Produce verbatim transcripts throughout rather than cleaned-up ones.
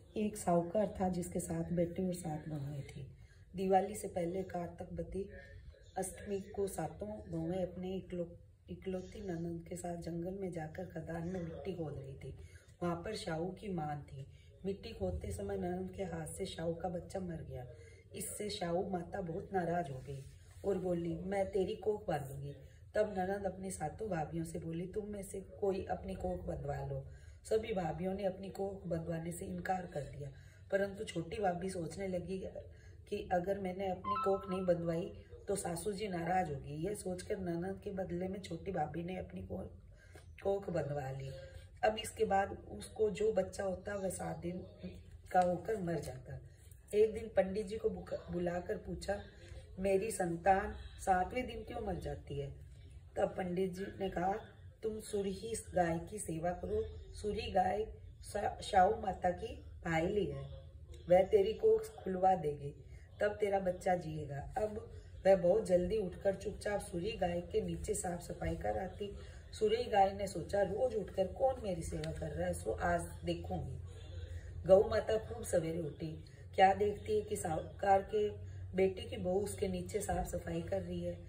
एक साहूकार था जिसके सात बेटे और सात बहुएं थी। दिवाली से पहले कार्तकवती अष्टमी को सातों बहुएं अपने इकलो इकलौती ननद के साथ जंगल में जाकर खदान में मिट्टी खोद रही थी। वहां पर शाहू की मान थी। मिट्टी खोदते समय ननद के हाथ से शाहू का बच्चा मर गया। इससे शाहू माता बहुत नाराज हो गई और बोली, मैं तेरी कोख बांधूंगी। तब ननद अपनी सातों भाभियों से बोली, तुम में से कोई अपनी कोख बंधवा लो। सभी भाभियों ने अपनी कोख बंधवाने से इनकार कर दिया, परंतु छोटी भाभी सोचने लगी कि अगर मैंने अपनी कोख नहीं बंधवाई तो सासू जी नाराज होगी। यह सोचकर ननद के बदले में छोटी भाभी ने अपनी कोख बंधवा ली। अब इसके बाद उसको जो बच्चा होता वह सात दिन का होकर मर जाता। एक दिन पंडित जी को बुलाकर पूछा, मेरी संतान सातवें दिन क्यों मर जाती है? तब पंडित जी ने कहा, तुम सूरी गाय की सेवा करो। सूरी गाय शाहू माता की भाईली है, वह तेरी कोख खुलवा देगी, तब तेरा बच्चा जिएगा। अब वह बहुत जल्दी उठकर चुपचाप सूरी गाय के नीचे साफ सफाई कर आती। सूरी गाय ने सोचा, रोज उठकर कौन मेरी सेवा कर रहा है, सो आज देखूंगी। गौ माता खूब सवेरे उठी। क्या देखती है कि साहूकार के बेटे की बहू उसके नीचे साफ सफाई कर रही है।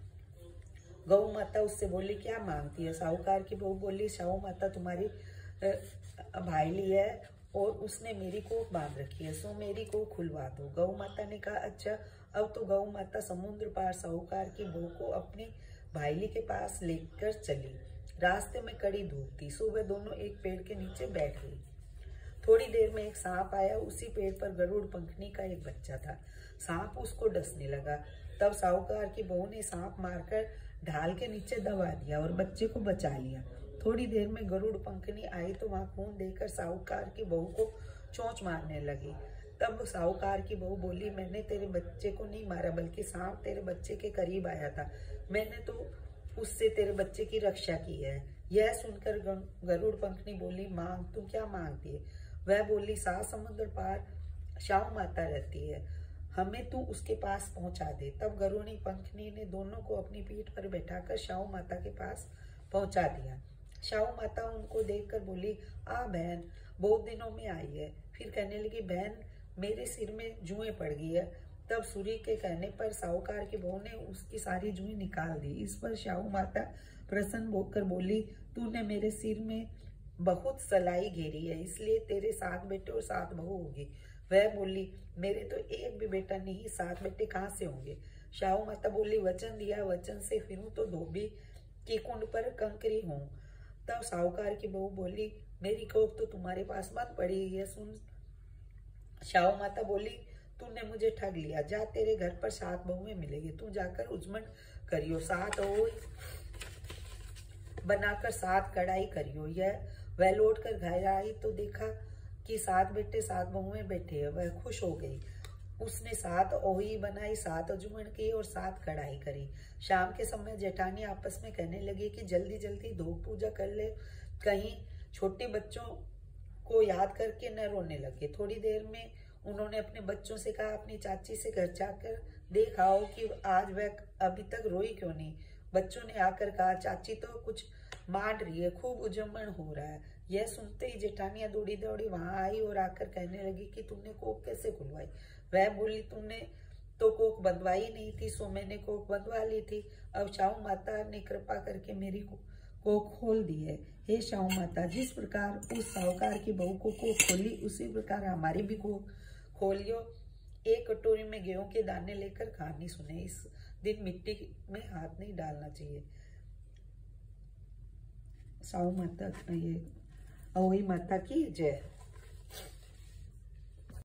गौ माता उससे बोली, क्या मांगती है? साहूकार की बहू बोली, शाहू माता तुम्हारी भाईली है और उसने मेरी कोख बांध रखी है, सो मेरी कोख खुलवा दो। गौ माता ने कहा, अच्छा। अब तो गौ माता समुद्र पार साहूकार की बहू को अपनी भाईली के पास लेकर चली। रास्ते में कड़ी धूप थी, सो वे दोनों एक पेड़ के नीचे बैठ गई। थोड़ी देर में एक सांप आया। उसी पेड़ पर गरुड़ पंखनी का एक बच्चा था। सांप उसको डसने लगा। तब साहूकार की बहू ने सांप मारकर ढाल के नीचे दबा दिया और बच्चे को बचा लिया। थोड़ी देर में गरुड़ पंखनी आई तो वहां खून देखकर साहूकार की बहू को चोंच मारने लगी। तब साहूकार की बहू बोली, मैंने तेरे बच्चे को नहीं मारा, बल्कि सांप तेरे बच्चे के करीब आया था, मैंने तो उससे तेरे बच्चे की रक्षा की है। यह सुनकर गरुड़ पंखनी बोली, मांग, तू क्या मांगती है? वह बोली, सात समुद्र पार शाहू माता रहती है, हमें तू उसके पास पहुंचा दे। तब गरुड़ी पंखनी ने दोनों को अपनी पीठ पर बैठाकर शाहू माता के पास पहुंचा दिया। शाहू माता उनको देखकर बोली, आ बहन, बहुत दिनों में आई है। फिर कहने लगी, बहन, मेरे सिर में जुएं पड़ गई है। तब सूरी के कहने पर साहूकार की बहू ने उसकी सारी जुएं निकाल दी। इस पर शाहू माता प्रसन्न होकर बोली, तूने मेरे सिर में बहुत सलाई घेरी है, इसलिए तेरे सात बेटे और सात बहू होगी। वह बोली, मेरे तो एक भी बेटा नहीं, सात बेटे कहाँ से होंगे? शाहू माता बोली, वचन दिया, वचन से फिरूं तो धोबी की कुंड पर कंकरी हूँ। तब साहूकार की बहू बोली, मेरी कोख तो तुम्हारे पास मत पड़ी है, सुन। शाहू माता बोली, तूने मुझे ठग लिया, जा, तेरे घर पर सात बहुएं मिलेगी, तू जाकर उजमन करियो, सात ओई बनाकर सात कढ़ाई करियो। यह वह लौट कर घर आई तो देखा कि सात बेटे सात बहुएं बैठे हैं। वह खुश हो गई। उसने सात ओही बनाई, सात अजूमन की और सात कढ़ाई करी। शाम के समय जेठानी आपस में कहने लगी कि जल्दी जल्दी धूप पूजा कर ले, कहीं छोटे बच्चों को याद करके न रोने लगे। थोड़ी देर में उन्होंने अपने बच्चों से कहा, अपनी चाची से घर जाकर देखाओ कि आज वह अभी तक रोई क्यों नहीं। बच्चों ने आकर कहा, चाची तो कुछ मांड रही है, खूब उजमन हो रहा है। यह सुनते ही जेठानियां दौड़ी दौड़ी वहां आई और आकर कहने लगी कि तुमने कोख कैसे खुलवाई? वह बोली, तुमने तो कोख बंधवाई नहीं थी, सो मैंने कोख बंधवा ली थी। अब शाहू माता ने कृपा करके मेरी कोख खोल दी है। हे शाहू माता, जिस प्रकार उस साहूकार की बहू को कोख खोली, उसी प्रकार हमारी भी कोख खोलियो। एक कटोरी में गेहूं के दाने लेकर कहानी सुने। इस दिन मिट्टी में हाथ नहीं डालना चाहिए। शाहू माता, ये अहोई माता की जय।